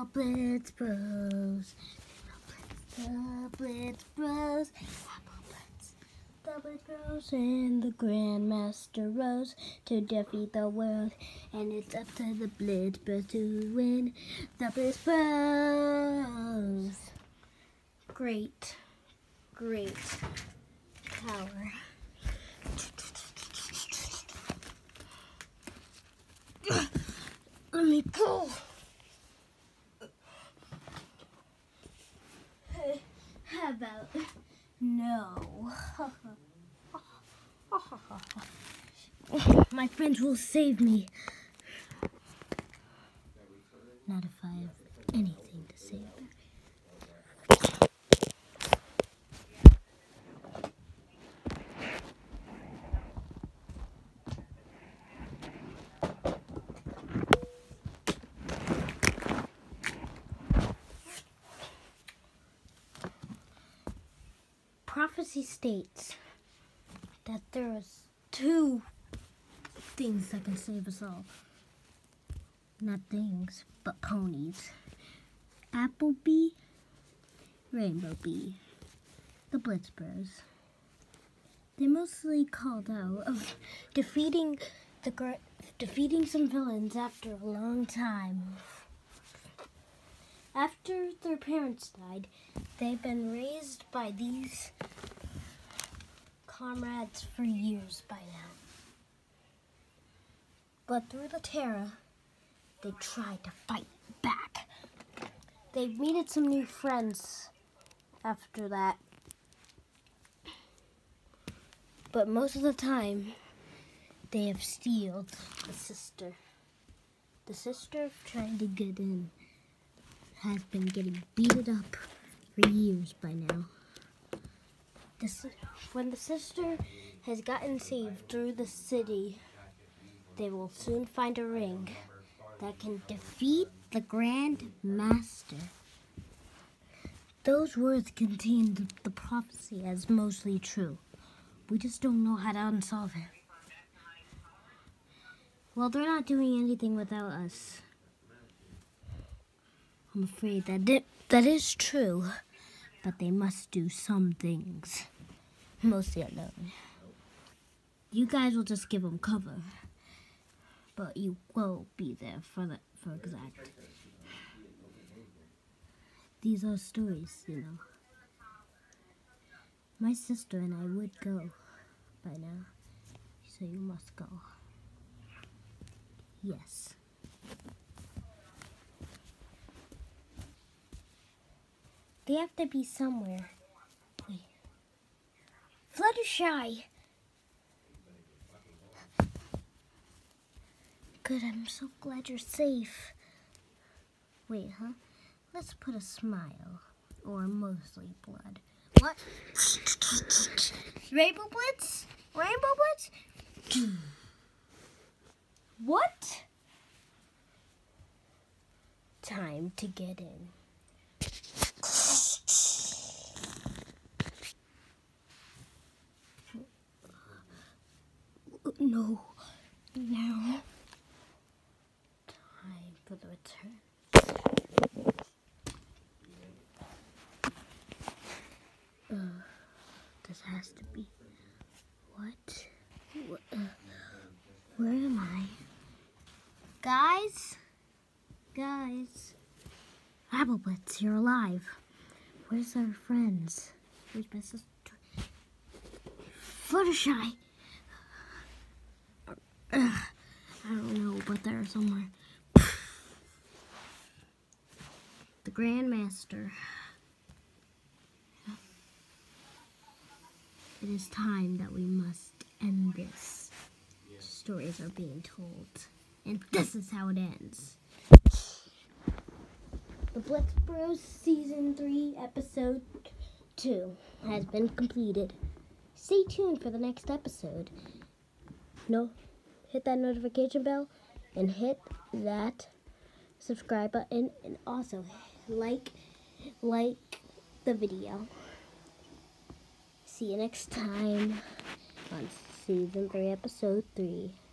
Blitz Bros. The Blitz Bros. The Blitz Bros and the Grandmaster rose to defeat the world, and it's up to the Blitz Bros to win. The Blitz Bros. Great power. Let me go. Hey, how about no? My friends will save me. Not if I have anything to save. Prophecy states that there is two things that can save us all. Not things, but ponies. Applebee, Rainbow Bee, the Blitz Bros. They mostly called out of defeating some villains after a long time. After their parents died, they've been raised by these comrades for years by now. But through the Terra, they tried to fight back. They needed some new friends after that. But most of the time, they have stealed the sister. The sister trying to get in has been getting beaten up for years by now. When the sister has gotten saved through the city, they will soon find a ring that can defeat the Grand Master. Those words contain the prophecy as mostly true. We just don't know how to unsolve it. Well, they're not doing anything without us. I'm afraid that is true, but they must do some things, mostly alone. You guys will just give them cover, but you will be there for exact. These are stories, you know. My sister and I would go by now, so you must go. Yes. They have to be somewhere. Wait. Fluttershy! Good, I'm so glad you're safe. Wait, huh? Let's put a smile, or mostly blood. What? Rainbow Blitz? Rainbow Blitz? What? Time to get in. No. Now. Time for the return. This has to be. What? Where am I? Guys? Rainbow Blitz, you're alive. Where's our friends? Where's my sister? Fluttershy! I don't know, but they're somewhere. The Grandmaster. It is time that we must end this. Stories are being told, and this is how it ends. The Blitz Bros Season 3, Episode 2 has been completed. Stay tuned for the next episode. Hit that notification bell and hit that subscribe button, and also like the video. See you next time on Season 3, Episode 3.